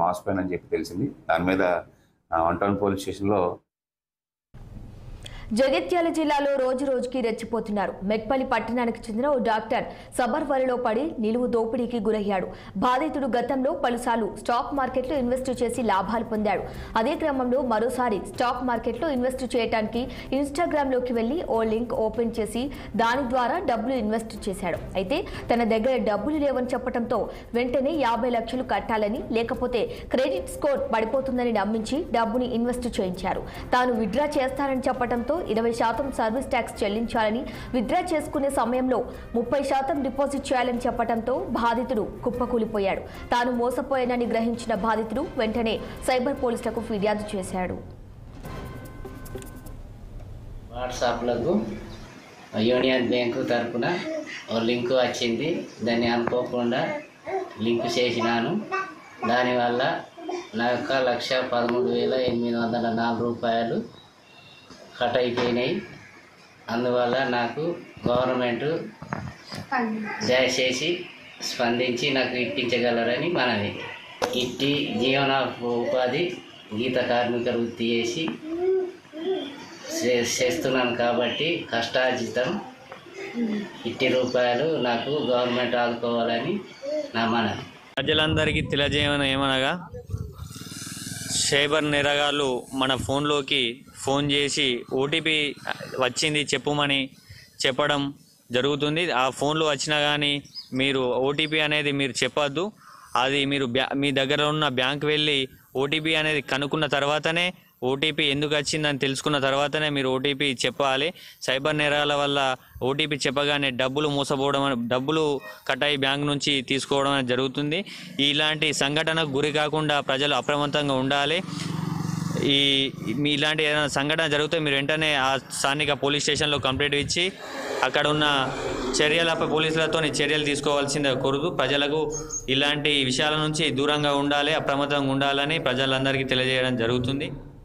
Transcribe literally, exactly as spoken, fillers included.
Mouse pain అని చెప్పి తెలిసింది. దాని మీద వన్ టౌన్ పోలీస్ స్టేషన్లో జగిత్యాల జిల్లాలో రోజు రోజుకి రెచ్చిపోతున్నారు. మెట్పల్లి పట్టణానికి చెందిన ఓ డాక్టర్ సబర్ వలలో పడి నిలువు దోపిడీకి గురయ్యాడు. బాధితుడు గతంలో పలుసార్లు స్టాక్ మార్కెట్లో ఇన్వెస్ట్ చేసి లాభాలు పొందాడు. అదే క్రమంలో మరోసారి స్టాక్ మార్కెట్లో ఇన్వెస్ట్ చేయడానికి ఇన్స్టాగ్రామ్లోకి వెళ్లి ఓ లింక్ ఓపెన్ చేసి దాని ద్వారా డబ్బులు ఇన్వెస్ట్ చేశాడు. అయితే తన దగ్గర డబ్బులు లేవని చెప్పడంతో వెంటనే యాభై లక్షలు కట్టాలని, లేకపోతే క్రెడిట్ స్కోర్ పడిపోతుందని నమ్మించి డబ్బుని ఇన్వెస్ట్ చేయించారు. తాను విత్డ్రా చేస్తానని చెప్పడంతో ఇరవై శాతం సర్వీస్ ట్యాక్స్ చెల్లించాలని, విత్డ్రా చేసుకునే సమయంలో ముప్పై శాతం డిపాజిట్ చేయాలని చెప్పడంతో బాధితుడు కుప్పకూలిపోయాడు. తాను మోసపోయానని గ్రహించిన బాధితుడు వెంటనే సైబర్ పోలీసులకు ఫిర్యాదు చేశాడు. వాట్సాప్లకు యూనియన్ బ్యాంకు తరఫున ఓ లింక్ వచ్చింది. దాన్ని అనుకోకుండా లింక్ చేసినాను. దానివల్ల నా యొక్క లక్ష పదమూడు వేల ఎనిమిది వందల నాలుగు రూపాయలు కట్ అయిపోయినాయి. అందువల్ల నాకు గవర్నమెంట్ దయచేసి స్పందించి నాకు ఇప్పించగలరని మనవి. ఇట్టి జీవన ఉపాధి గీత కార్మిక వృత్తి చేసి చేస్తున్నాను కాబట్టి కష్టార్జితం ఇట్టి రూపాయలు నాకు గవర్నమెంట్ ఆదుకోవాలని నా మనవి. ప్రజలందరికీ తెలియజేయమని ఏమనగా, సైబర్ నేరగాళ్ళు మన ఫోన్లోకి ఫోన్ చేసి ఓటీపీ వచ్చింది చెప్పుమని చెప్పడం జరుగుతుంది. ఆ ఫోన్లో వచ్చినా కానీ మీరు ఓటీపీ అనేది మీరు చెప్పొద్దు. అది మీరు బ్యా మీ దగ్గర ఉన్న బ్యాంక్ వెళ్ళి ఓటీపీ అనేది కనుక్కున్న తర్వాతనే, ఓటీపీ ఎందుకు వచ్చిందని తెలుసుకున్న తర్వాతనే మీరు ఓటీపీ చెప్పాలి. సైబర్ నేరాల వల్ల ఓటీపీ చెప్పగానే డబ్బులు మోసపోవడం, డబ్బులు కట్టాయి బ్యాంక్ నుంచి తీసుకోవడం అనేది జరుగుతుంది. ఇలాంటి సంఘటనకు గురి కాకుండా ప్రజలు అప్రమత్తంగా ఉండాలి. ఈ మీ ఇలాంటి ఏదైనా సంఘటన జరిగితే మీరు వెంటనే ఆ స్థానిక పోలీస్ స్టేషన్లో కంప్లైంట్ ఇచ్చి అక్కడ ఉన్న చర్యలపై పోలీసులతో చర్యలు తీసుకోవాల్సిందే కోరుతూ ప్రజలకు ఇలాంటి విషయాల నుంచి దూరంగా ఉండాలి, అప్రమత్తంగా ఉండాలని ప్రజలందరికీ తెలియజేయడం జరుగుతుంది.